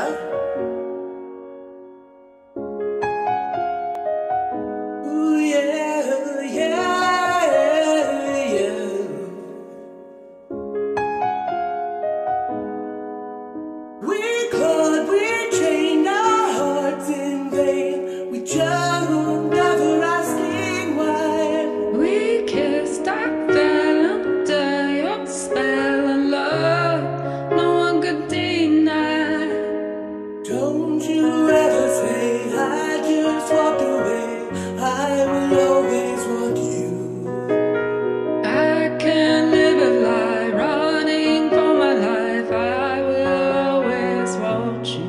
Ooh, yeah, yeah, yeah. We clawed, we chained our hearts in vain. We juggled, never asking why. We kissed, I fell under your spell of love. No one could deny. Don't you ever say I just walked away. I will always want you. I can't live a lie, running for my life. I will always want you.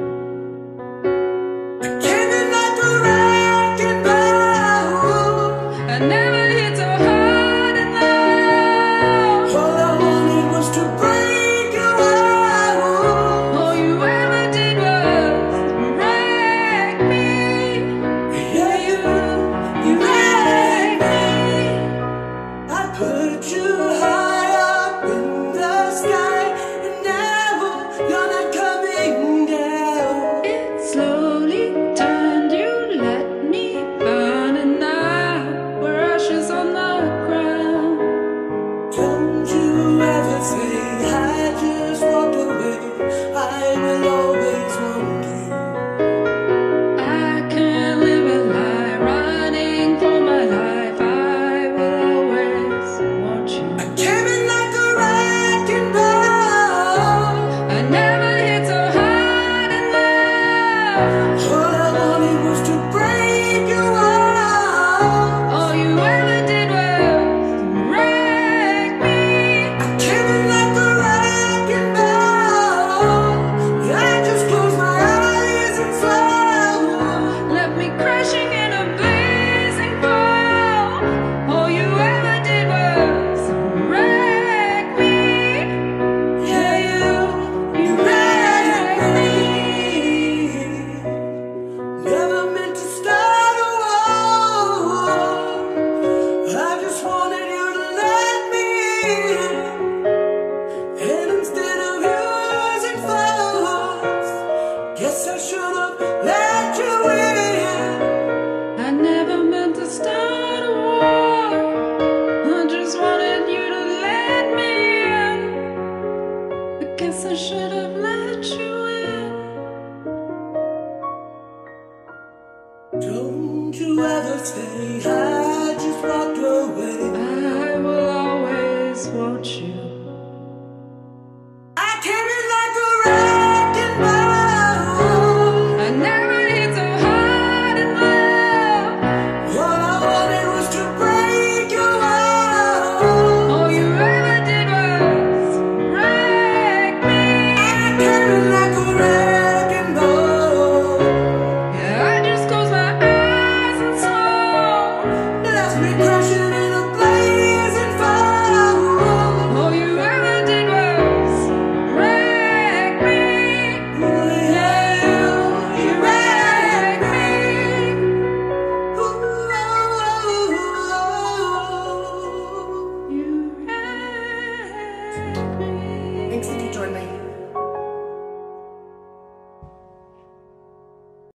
I came in like a wrecking ball. I never hit so hard in love. All I wanted was to break your heart. All you ever did was wreck me. Yeah, you wrecked me. I put you high up in the sky, and now you're not coming down. It slowly turned, you let me burn, and now we're ashes on the ground. Don't you ever say I just walked away. I will always want you. I can't live a lie, running for my life. I will always want you. I came in like a wrecking ball. I never hit so hard in love. All I wanted was to break your heart. All you ever did was wreck me. I came in like a wrecking ball. I just closed my eyes and fell. Left me crashing in a blazing fall. All you ever did was wreck me. Yeah, you wrecked me. Never meant to start a war. I just wanted you to let me in. And instead of using force, guess I should have let you in. I never meant to start a war. I just wanted you to let me in. I guess I should have let you in. Don't you ever say I